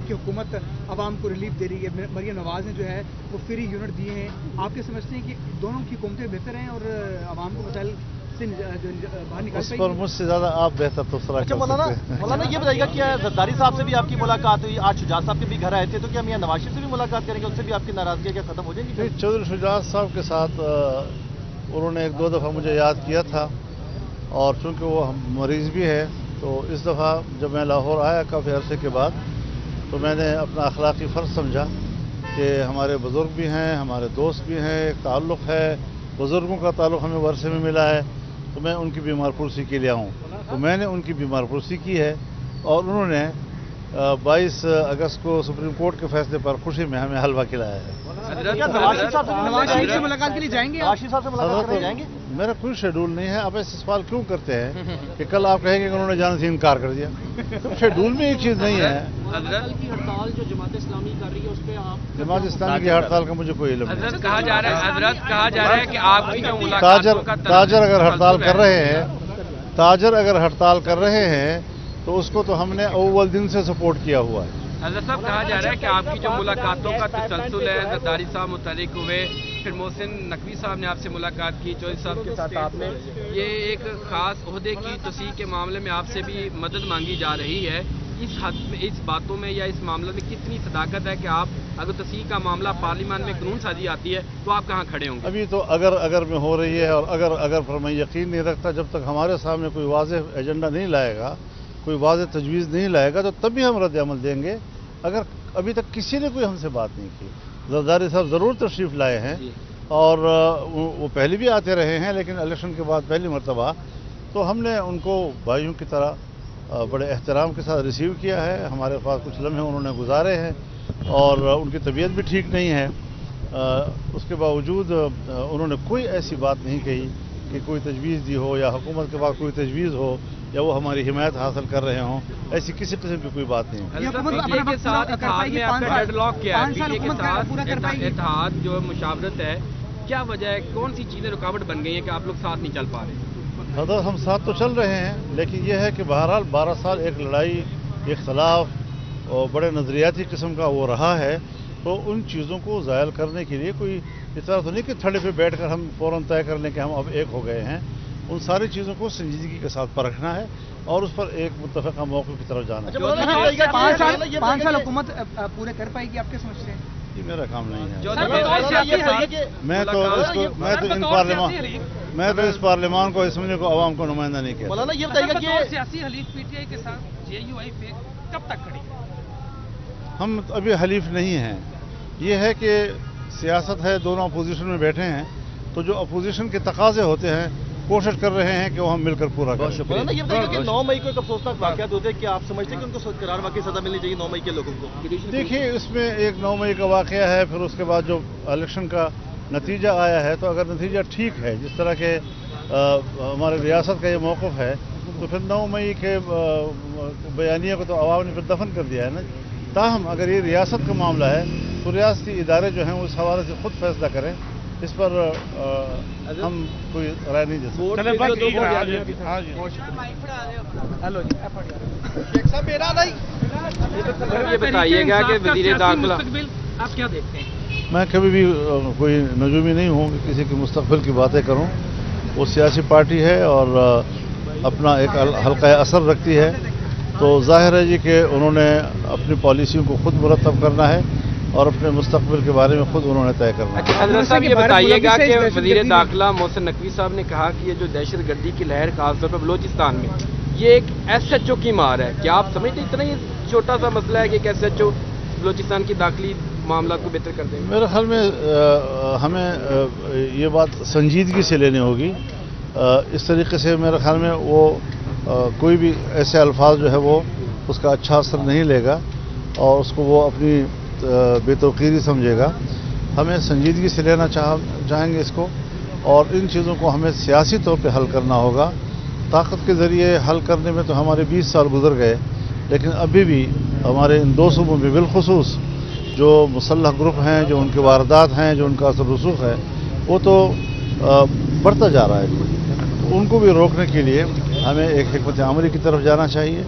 کہ حکومت عوام کو ریلیف دے رہی ہے، مریم نواز نے جو ہے وہ فری یونٹ دیے ہیں، آپ کیا سمجھتے ہیں کہ دونوں کی حکومتیں بہتر ہیں اور عوام کو مسائل سے باہر نکال اس پر مجھ سے زیادہ آپ بہتر تبصرہ کر سکتے ہیں۔ مولانا یہ بتائیے گا کہ زرداری صاحب سے بھی آپ کی ملاقات ہوئی، آج شجاعت صاحب کے بھی گھر آئے تھے، تو کیا میاں نواز شریف سے بھی ملاقات کریں گے؟ اس سے بھی آپ کی ناراضگی کیا ختم ہو جائے گی؟ چودھری شجاعت صاحب کے ساتھ انہوں نے ایک دو دفعہ مجھے یاد کیا تھا، اور چونکہ وہ مریض بھی ہے تو اس دفعہ جب میں لاہور آیا کافی عرصے کے بعد تو میں نے اپنا اخلاقی فرض سمجھا کہ ہمارے بزرگ بھی ہیں، ہمارے دوست بھی ہیں، ایک تعلق ہے، بزرگوں کا تعلق ہمیں ورثے میں ملا ہے، تو میں ان کی بیمار پرسی کے لیے آؤں۔ تو میں نے ان کی بیمار پرسی کی ہے، اور انہوں نے 22 اگست کو سپریم کورٹ کے فیصلے پر خوشی میں ہمیں حلوہ کھلایا ہے۔ نواز شریف سے ملاقات کے لیے جائیں گے؟ نواز شریف صاحب سے ملاقات کرنے جائیں گے؟ میرا کوئی شیڈول نہیں ہے، آپ ایسے سوال کیوں کرتے ہیں کہ کل آپ کہیں گے کہ انہوں نے جانے سے انکار کر دیا؟ شیڈول میں یہ چیز نہیں ہے۔ کل کی ہڑتال جو جماعت اسلامی کر رہی ہے اس پہ آپ؟ جماعت اسلامی کی ہڑتال کا مجھے کوئی علم نہیں۔ حضرت کہا جا رہا ہے کہ آپ کی جو ملاقات تاجر اگر ہڑتال کر رہے ہیں، تاجر اگر ہڑتال کر رہے ہیں تو اس کو تو ہم نے اول دن سے سپورٹ کیا ہوا ہے۔ حضرت صاحب کہا جا رہا ہے کہ آپ کی جو ملاقاتوں کا تسلسل ہے، زرداری صاحب متحرک ہوئے، پھر محسن نقوی صاحب نے آپ سے ملاقات کی، چودھری صاحب کے ساتھ آپ نے یہ ایک خاص عہدے کی توسیع کے معاملے میں آپ سے بھی مدد مانگی جا رہی ہے۔ اس باتوں میں یا اس معاملے میں کتنی صداقت ہے کہ آپ اگر توسیع کا معاملہ پارلیمان میں قانون سازی آتی ہے تو آپ کہاں کھڑے ہوں گے؟ ابھی تو اگر میں ہو رہی ہے، اور اگر پر میں یقین نہیں رکھتا جب تک ہمارے سامنے کوئی واضح ایجنڈا نہیں لائے گا، کوئی واضح تجویز نہیں لائے گا تو تب بھی ہم رد عمل دیں گے۔ اگر ابھی تک کسی نے کوئی ہم سے بات نہیں کی، زرداری صاحب ضرور تشریف لائے ہیں، اور وہ پہلے بھی آتے رہے ہیں، لیکن الیکشن کے بعد پہلی مرتبہ تو ہم نے ان کو بھائیوں کی طرح بڑے احترام کے ساتھ ریسیو کیا ہے۔ ہمارے پاس کچھ لمحے انہوں نے گزارے ہیں، اور ان کی طبیعت بھی ٹھیک نہیں ہے، اس کے باوجود انہوں نے کوئی ایسی بات نہیں کہی کہ کوئی تجویز دی ہو یا حکومت کے پاس کوئی تجویز ہو یا وہ ہماری حمایت حاصل کر رہے ہوں، ایسی کسی قسم کی کوئی بات نہیں ہے۔ اتحاد جو مشاورت ہے، کیا وجہ ہے، کون سی چیزیں رکاوٹ بن گئی ہیں کہ آپ لوگ ساتھ نہیں چل پا رہے؟ حضرت ہم ساتھ تو چل رہے ہیں، لیکن یہ ہے کہ بہرحال 12 سال ایک لڑائی، اختلاف اور بڑے نظریاتی قسم کا وہ رہا ہے، تو ان چیزوں کو زائل کرنے کے لیے کوئی اس طرح تو نہیں کہ تھڑے پہ بیٹھ کر ہم فوراً طے کر لیں کہ ہم اب ایک ہو گئے ہیں۔ ان ساری چیزوں کو سنجیدگی کے ساتھ پرکھنا ہے اور اس پر ایک متفقہ موقع کی طرف جانا ہے۔ 5 سال حکومت پورے کر پائے گی، آپ کیا سمجھتے ہیں؟ یہ میرا کام نہیں ہے۔ میں تو اس پارلیمان کو اسمبلی کو عوام کو نمائندہ نہیں کہتا۔ مولانا یہ بتائیے گا کہ سیاسی حلیف پی ٹی آئی کے ساتھ جے یو آئی پہ کب تک کھڑی؟ ہم ابھی حلیف نہیں ہیں، یہ ہے کہ سیاست ہے، دونوں اپوزیشن میں بیٹھے ہیں، تو جو اپوزیشن کے تقاضے ہوتے ہیں کوشش کر رہے ہیں کہ وہ ہم مل کر پورا کریں۔ مولانا یہ بتائیے گا کہ 9 مئی کو ایک افسوسناک واقعات ہوتے ہیں، کہ آپ سمجھتے ہیں کہ ان کو قرار واقعی سزا ملنی چاہیے 9 مئی کے لوگوں کو؟ دیکھیے، اس میں ایک 9 مئی کا واقعہ ہے، پھر اس کے بعد جو الیکشن کا نتیجہ آیا ہے، تو اگر نتیجہ ٹھیک ہے جس طرح کے ہمارے ریاست کا یہ موقف ہے، تو پھر 9 مئی کے بیانیے کو تو عوام نے پھر دفن کر دیا ہے نا۔ تاہم اگر یہ ریاست کا معاملہ ہے تو ریاستی ادارے جو ہیں وہ اس حوالے سے خود فیصلہ کریں، اس پر ہم کوئی رائے نہیں دے سکتے۔ یہ بتائیے گا کہ وزیر داخلہ آپ کیا دیکھتے ہیں؟ میں کبھی بھی کوئی نجومی نہیں ہوں کہ کسی کے مستقبل کی باتیں کروں۔ وہ سیاسی پارٹی ہے اور اپنا ایک حلقہ اثر رکھتی ہے، تو ظاہر ہے جی کہ انہوں نے اپنی پالیسیوں کو خود مرتب کرنا ہے اور اپنے مستقبل کے بارے میں خود انہوں نے طے کرنا ہے۔ حضرت صاحب یہ بتائیے گا کہ وزیر داخلہ محسن نقوی صاحب نے کہا کہ یہ جو دہشت گردی کی لہر خاص طور پر بلوچستان میں، یہ ایک ایس ایچ او کی مار ہے۔ کیا آپ سمجھتے ہیں اتنا ہی چھوٹا سا مسئلہ ہے کہ ایک ایس ایچ او بلوچستان کی داخلی معاملات کو بہتر کر دیں گے؟ میرے خیال میں ہمیں یہ بات سنجیدگی سے لینی ہوگی۔ اس طریقے سے میرے خیال میں وہ کوئی بھی ایسے الفاظ جو ہے وہ اس کا اچھا اثر نہیں لے گا اور اس کو وہ اپنی بے توقیری سمجھے گا۔ ہمیں سنجیدگی سے لینا چاہیں گے اس کو، اور ان چیزوں کو ہمیں سیاسی طور پہ حل کرنا ہوگا۔ طاقت کے ذریعے حل کرنے میں تو ہمارے 20 سال گزر گئے، لیکن ابھی بھی ہمارے ان دو صوبوں میں بالخصوص جو مسلح گروپ ہیں، جو ان کے واردات ہیں، جو ان کا اثر رسوخ ہے، وہ تو بڑھتا جا رہا ہے۔ ان کو بھی روکنے کے لیے ہمیں ایک حکمت عملی کی طرف جانا چاہیے،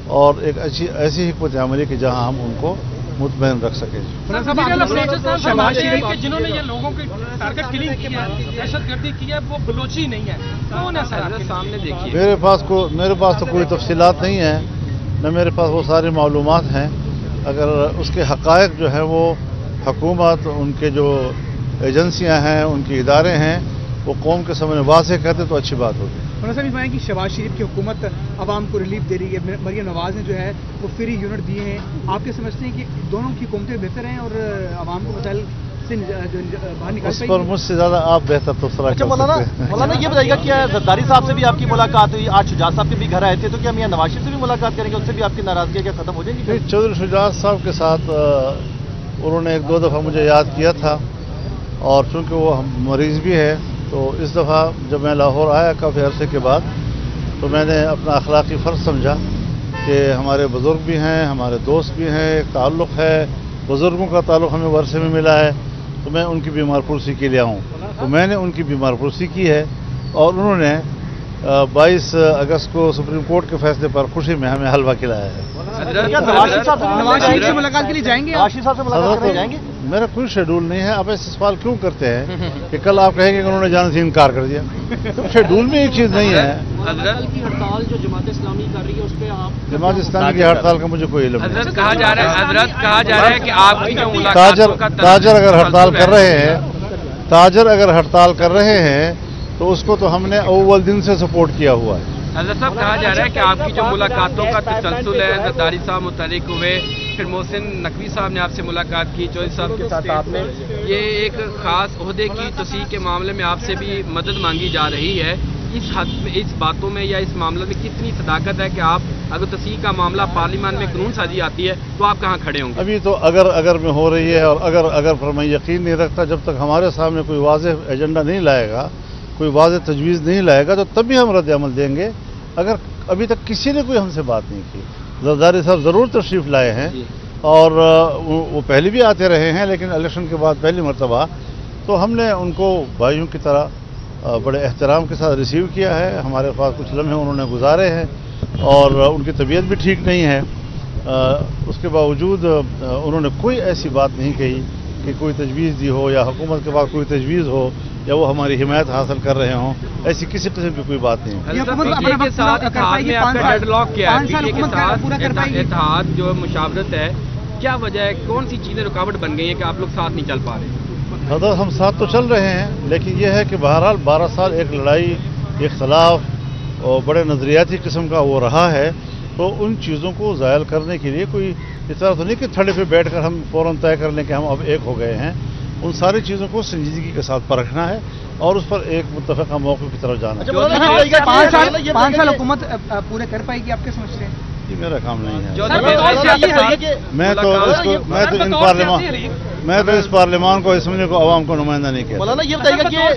اور ایک ایسی حکمت عملی کہ جہاں ہم ان کو مطمئن رکھ سکیں. شہباز شریف جنہوں نے یہ لوگوں کی ٹارگٹ کلنگ کیا ہے، دہشت گردی کی ہے، وہ بلوچی نہیں ہے، کون ہے سر؟ سامنے دیکھیے. میرے پاس تو کوئی تفصیلات نہیں ہیں، نہ میرے پاس وہ ساری معلومات ہیں. اگر اس کے حقائق جو ہیں وہ حکومت، ان کے جو ایجنسیاں ہیں، ان کے ادارے ہیں، وہ قوم کے سامنے واضح کرتے تو اچھی بات ہوگی. مولانا صاحب فرمائیں کہ شہباز شریف کی حکومت عوام کو ریلیف دے رہی ہے، مریم نواز نے جو ہے وہ فری یونٹ دیے ہیں. آپ کیا سمجھتے ہیں کہ دونوں کی حکومتیں بہتر ہیں اور عوام کو مسائل سے باہر نکال اس پر مجھ سے زیادہ آپ بہتر تبصرہ کر سکتے ہیں. مولانا یہ بتائیے گا کہ زرداری صاحب سے بھی آپ کی ملاقات ہوئی، آج شجاعت صاحب کے بھی گھر آئے تھے، تو کیا میاں نواز شریف سے بھی ملاقات کریں گے؟ اس سے بھی آپ کی ناراضگیاں کیا ختم ہو جائیں گی؟ چودھری شجاعت صاحب کے ساتھ انہوں نے 1-2 دفعہ مجھے یاد کیا تھا، اور چونکہ وہ مریض بھی ہے تو اس دفعہ جب میں لاہور آیا کافی عرصے کے بعد، تو میں نے اپنا اخلاقی فرض سمجھا کہ ہمارے بزرگ بھی ہیں، ہمارے دوست بھی ہیں، ایک تعلق ہے، بزرگوں کا تعلق ہمیں ورثے میں ملا ہے، تو میں ان کی بیمار پرسی کے لیے آؤں. تو میں نے ان کی بیمار پرسی کی ہے، اور انہوں نے 22 اگست کو سپریم کورٹ کے فیصلے پر خوشی میں ہمیں حلوہ کھلایا ہے. نواز شریف سے ملاقات کے لیے جائیں گے؟ نواز شریف صاحب سے ملاقات کرنے جائیں گے؟ میرا کوئی شیڈول نہیں ہے. آپ ایسے سوال کیوں کرتے ہیں کہ کل آپ کہیں گے کہ انہوں نے جانے سے انکار کر دیا؟ تو شیڈول میں یہ چیز نہیں ہے. کل کی ہڑتال جو جماعت اسلامی کر رہی ہے اس پہ آپ؟ جماعت اسلامی کی ہڑتال کا مجھے کوئی علم نہیں. حضرت کہا جا رہا ہے کہ آپ کی جو تاجر اگر ہڑتال کر رہے ہیں تو اس کو تو ہم نے اول دن سے سپورٹ کیا ہوا ہے. حضرت صاحب کہا جا رہا ہے کہ آپ کی جو ملاقاتوں کا تسلسل ہے، زرداری صاحب متحرک ہوئے، پھر محسن نقوی صاحب نے آپ سے ملاقات کی، چودھری صاحب کے ساتھ آپ نے یہ ایک خاص عہدے کی توسیع کے معاملے میں آپ سے بھی مدد مانگی جا رہی ہے. اس باتوں میں یا اس معاملے میں کتنی صداقت ہے کہ آپ اگر توسیع کا معاملہ پارلیمان میں قانون سازی آتی ہے تو آپ کہاں کھڑے ہوں گے؟ ابھی تو اگر میں ہو رہی ہے، اور اگر پر میں یقین نہیں رکھتا جب تک ہمارے سامنے کوئی واضح ایجنڈا نہیں لائے گا، کوئی واضح تجویز نہیں لائے گا، تو تبھی ہم رد عمل دیں گے. اگر ابھی تک کسی نے کوئی ہم سے بات نہیں کی. زرداری صاحب ضرور تشریف لائے ہیں، اور وہ پہلے بھی آتے رہے ہیں، لیکن الیکشن کے بعد پہلی مرتبہ تو ہم نے ان کو بھائیوں کی طرح بڑے احترام کے ساتھ ریسیو کیا ہے. ہمارے پاس کچھ لمحے انہوں نے گزارے ہیں، اور ان کی طبیعت بھی ٹھیک نہیں ہے. اس کے باوجود انہوں نے کوئی ایسی بات نہیں کہی کہ کوئی تجویز دی ہو، یا حکومت کے پاس کوئی تجویز ہو، یا وہ ہماری حمایت حاصل کر رہے ہوں. ایسی کسی قسم کی کوئی بات نہیں. اتحاد جو مشاورت ہے، کیا وجہ ہے، کون سی چیزیں رکاوٹ بن گئی ہیں کہ آپ لوگ ساتھ نہیں چل پا رہے؟ حضرت ہم ساتھ تو چل رہے ہیں، لیکن یہ ہے کہ بہرحال 12 سال ایک لڑائی، اختلاف اور بڑے نظریاتی قسم کا وہ رہا ہے. تو ان چیزوں کو زائل کرنے کے لیے کوئی اس طرح تو نہیں کہ تھڑے پہ بیٹھ کر ہم فوراً طے کر لیں کہ ہم اب ایک ہو گئے ہیں. ان ساری چیزوں کو سنجیدگی کے ساتھ پرکھنا ہے، اور اس پر ایک متفقہ موقع کی طرف جانا ہے. 5 سال حکومت پورے کر پائے گی آپ کیا سمجھتے ہیں؟ یہ میرا کام نہیں ہے. میں تو اس پارلیمان کو، اسمبلی کو، عوام کو نمائندہ نہیں کہتا. مولانا یہ بتائیے گا کہ